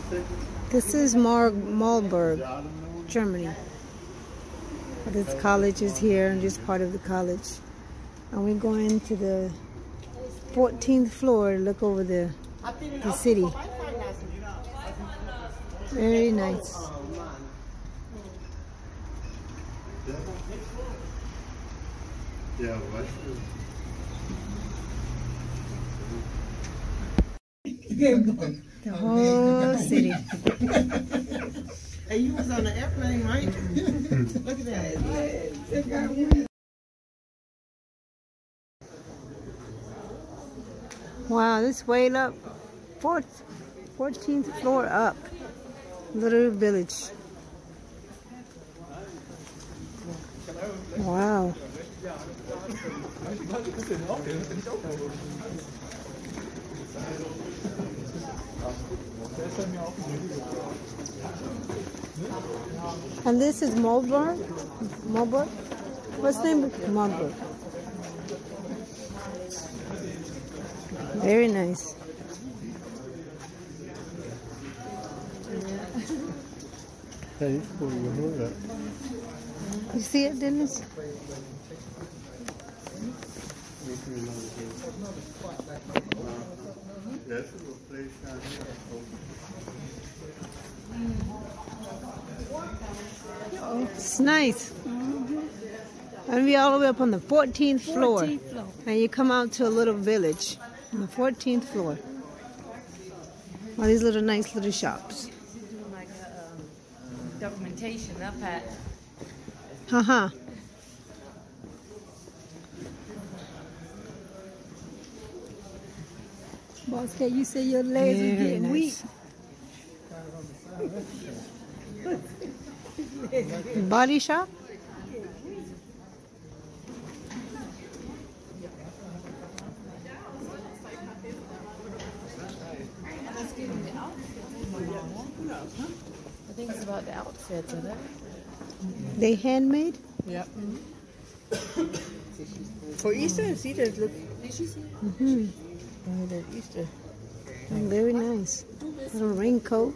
This is Marburg, Germany. This college is here, and just part of the college. And we're going to the 14th floor to look over the city. Very nice. The whole city. Hey, you was on the airplane, right? Look at that. Wow, this way up. 14th floor up. Little village. Wow. And this is Marburg? Marburg? What's the name of Marburg? Very nice. You see it, Dennis? It's nice. And we're all the way up on the 14th floor. And you come out to a little village on the 14th floor. All these little nice little shops. Like documentation up at. Haha. Boss Cat, you say your legs are getting weak. Body shop? I think it's about the outfits, are they? They handmade? Yeah. For Easter, see that? Look. That Easter. Very nice. Little raincoat.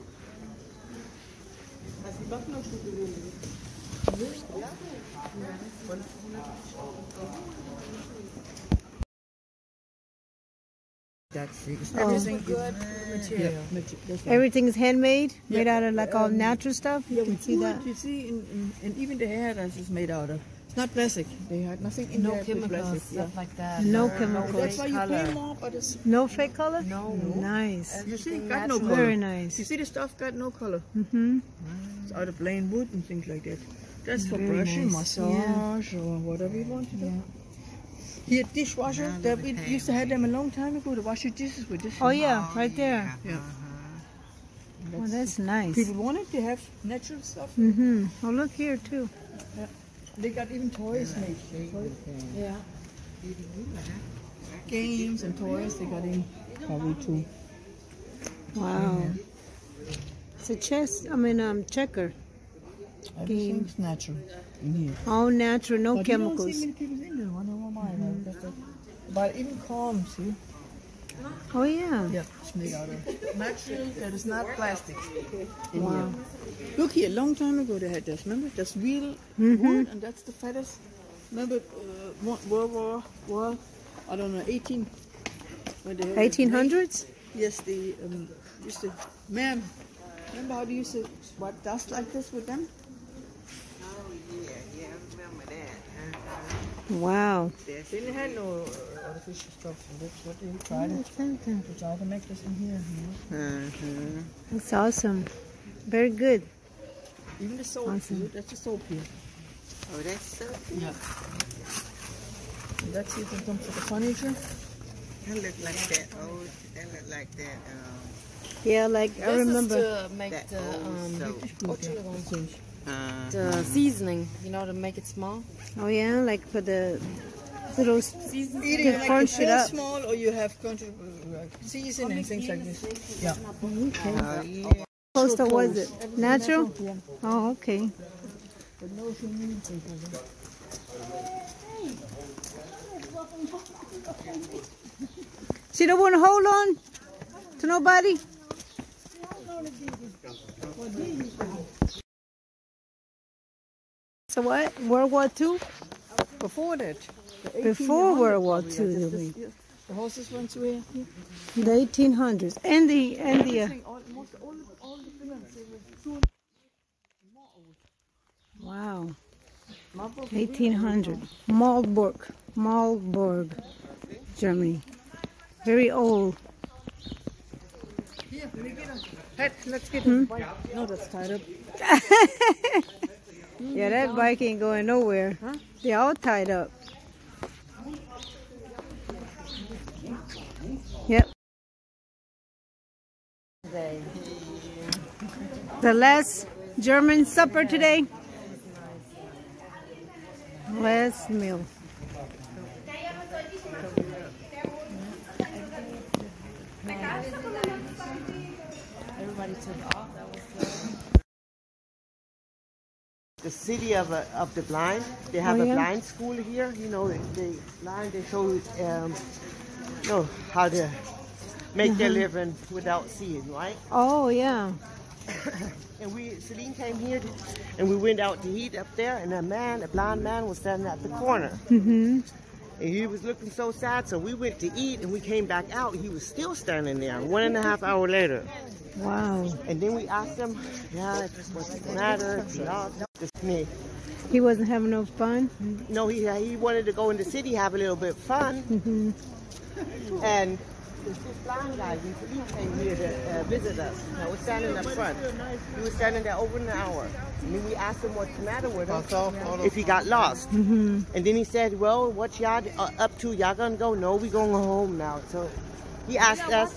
That's everything good material. Everything is handmade, made out of like all natural stuff. You can see that. You see, and even the hair that is made out of. It's not plastic. They had nothing in there. No chemicals, plastic. stuff like that. No chemicals. That's why you pay more, but it's No fake color? No. Nice. you see, Everything got no natural. color. Very nice. You see, the stuff got no color. Mm-hmm. It's out of plain wood and things like that. That's for Very brushing, nice. massage, or whatever you want to do. Here, dishwasher. That we used to have them a long time ago to wash your dishes with this. Oh yeah, right there. Yeah. Oh, that's nice. People wanted to have natural stuff. Mm-hmm. Oh, look here too. They got even toys made. Yeah. Games and toys they got in probably too. Wow. It's a chess. Checker. Everything's natural in here. All natural, no But chemicals. you don't see many people in there. I don't know why. But even calm, see? Oh yeah. Yeah, it's made out of natural. That is not plastic. In Wow. here. Look here, long time ago they had this. Remember? That's real Mhm. wood, and that's the fattest. Remember World War, I don't know, 18. When they had 1800s? Yes, they used to. Ma'am, remember how they used to wipe dust like this with them? Yeah, I remember that. Wow. They didn't have no artificial stuff, so that's what they tried to make this in here. You know? That's awesome. Very good. Even the soap, Awesome. that's the soap here. Oh, that's so Yeah. And that's it for the furniture. that look like that old. That look like that. Yeah, like I remember. This is to make That the old soap. the seasoning, you know, to make it small. Oh yeah, like for the little. Seasoning. Either You you make crunch it it up. small or you have season and things like this. Yeah. Okay. Oh, yeah. Close to was it? Natural? Yeah. Oh, okay. But no humidity. She don't want to hold on to nobody? So what? World War II? Before that. Before World War II. The horses went through here. The 1800s. And the Almost all the villains, they were soon more old. wow. Marburg, 1800. Marburg, Germany. Very old. Here, let me get a head. Let's get a bike. No, that's tied up. Yeah, that bike ain't going nowhere. Huh? They're all tied up. Yep. The last German supper today. Last meal. Everybody took off. That was good. The city of the blind. They have a blind school here. You know, they blind. They show you know how to make their living without seeing, right? Oh yeah. And Celine came here, and we went out to eat up there, and a blind man, was standing at the corner. Mm-hmm. And he was looking so sad, so we went to eat, and we came back out. He was still standing there 1.5 hours later. Wow. And then we asked him, what's the matter? Just me. He wasn't having no fun? No, he wanted to go in the city, have a little bit of fun. Mm-hmm. And this blind guy, he came here to visit us. I was standing up front. He was standing there over an hour. And then we asked him what's the matter with him, if he got lost. Mm-hmm. And then he said, well, what y'all up to? Y'all gonna go? No, we gonna go home now. So he asked us.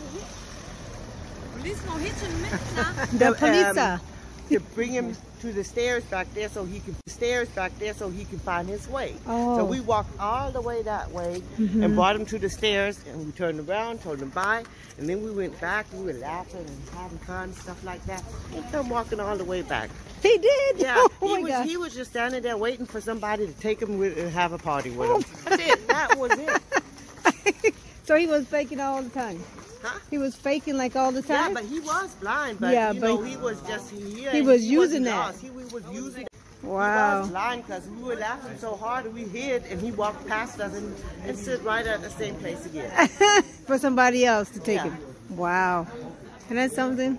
The police. To bring him to the stairs back there so he can find his way. Oh. So we walked all the way that way and brought him to the stairs, and we turned around, told him bye, and then we went back. We were laughing and having fun, stuff like that. He come walking all the way back. He did? Yeah, Oh my God. he was just standing there waiting for somebody to take him and have a party with him. That's it. That was it. So he was faking all the time? Huh? He was faking like all the time? Yeah, but he was blind. But Yeah, you but know, he was just he was using that. He was using. Wow. He was blind because we were laughing so hard and we hid, and he walked past us and stood right at the same place again. For somebody else to take Yeah. him. Wow. And that's something?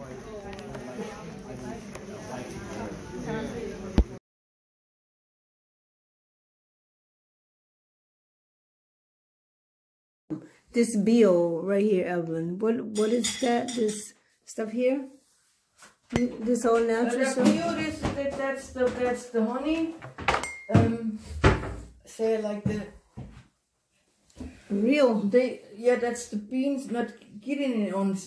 This bio right here, Evelyn. What is that? This stuff here? This all natural stuff? That's the honey. Say it like the Real. that's the beans not getting it on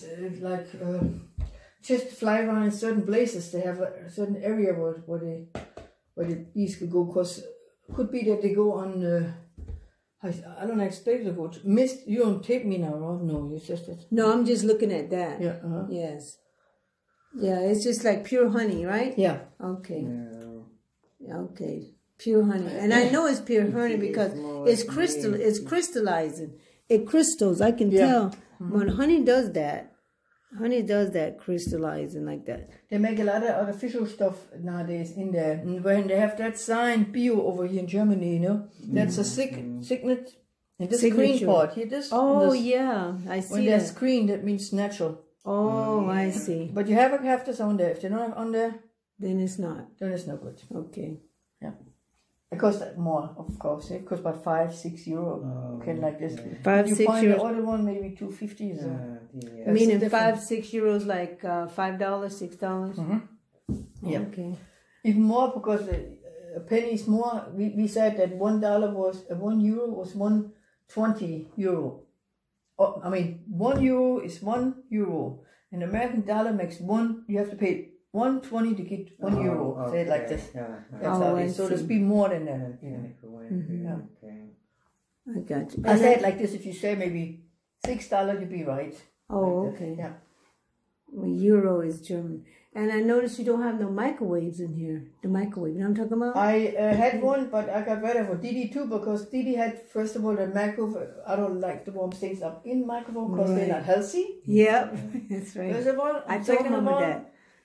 just fly around in certain places. They have a certain area where the bees could go. Cause could be that they go on. I don't expect to go. Mist. You don't tape me now, right? No, you just that. No, I'm just looking at that. Yeah. Yes. Yeah, it's just like pure honey, right? Yeah. Okay. Okay. Pure honey. And I know it's pure honey because it's crystallizing. It crystals, I can tell. When honey does that, crystallizing like that. They make a lot of artificial stuff nowadays in there. And when they have that sign bio over here in Germany, you know, that's a signet. And this green part here, this. Oh, this, yeah, I see when that. there's green, that means natural. Oh, I see. But you have this on there. If they're not on there, then it's not. Then it's no good. Okay. Yeah. It costs more, of course. It costs about €5-6. Okay, like this. 5-6 you find euros. the other one maybe $2.50. So. Meaning 5-6 euros, like $5, $6. Yeah. Okay. Even more because a penny is more. We said that €1 was €1 was €1.20. Oh, I mean, €1 is €1. An American dollar makes one. You have to pay $1.20 to get €1. Okay. Say it like this. Yeah. That's how it is. So there's be more than that. Yeah. Okay. I got you. I say it like this. If you say maybe $6, you'd be right. Oh, Like okay. Yeah. Well, euro is German. And I noticed you don't have no microwaves in here. The microwave, you know what I'm talking about? I had one, but I got rid of it. Didi too, because Didi had, first of all, the microwave. I don't like to warm things up in microwave because they're not healthy. Yep, that's right. First of all, I told second of Mama all, that.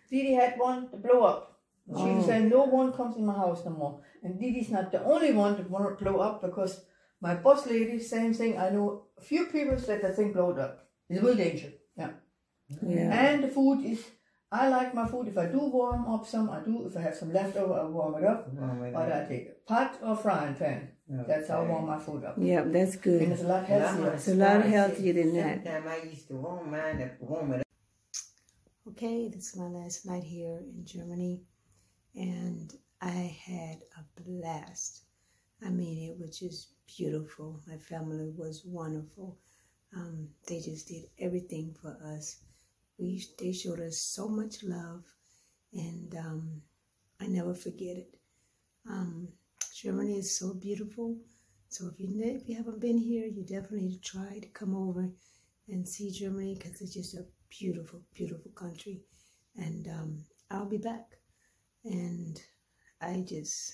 Didi had one to blow up. She was saying, no one comes in my house no more. And Didi's not the only one that want to blow up, because my boss lady, same thing. I know a few people that I think blow it up. It's a real danger. Yeah. And the food is, I like my food. If I do warm up some, I do. If I have some leftover, I warm it up. But I take a pot or frying pan. That's how I warm my food up. Yeah, that's good. And it's a lot healthier. It's a lot healthier than that. I used to warm mine and warm it up. Okay, this is my last night here in Germany, and I had a blast. I mean, it was just beautiful. My family was wonderful. They just did everything for us. They showed us so much love, and I never forget it. Germany is so beautiful. So if you haven't been here, you definitely need to try to come over and see Germany, because it's just a beautiful, beautiful country. And I'll be back. And I just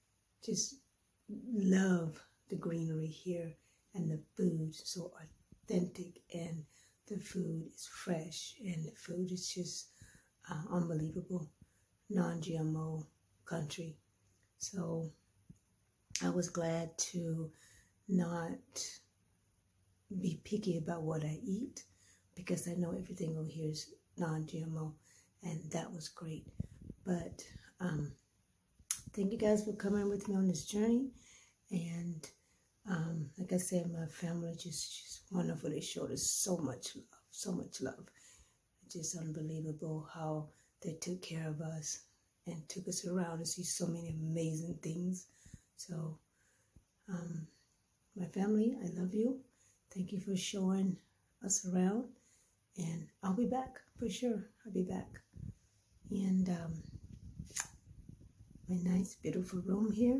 love the greenery here, and the food so authentic, and the food is fresh, and the food is just unbelievable. Non-GMO country. So I was glad to not be picky about what I eat, because I know everything over here is non-GMO, and that was great. But thank you guys for coming with me on this journey. And like I said, my family just wonderful. They showed us so much love, so much love. It's just unbelievable how they took care of us and took us around to see so many amazing things. So my family, I love you. Thank you for showing us around, and I'll be back for sure. I'll be back. And my nice, beautiful room here.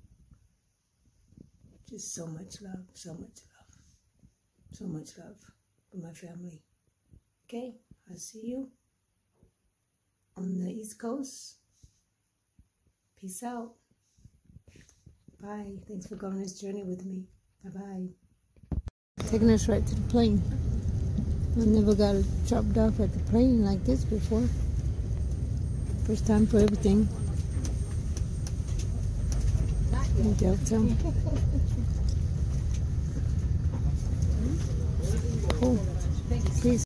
Just so much love, so much love, so much love for my family. Okay, I'll see you on the East Coast. Peace out. Bye. Thanks for going on this journey with me. Bye-bye. Taking us right to the plane. I never got dropped off at the plane like this before. First time for everything. Delta. Cool.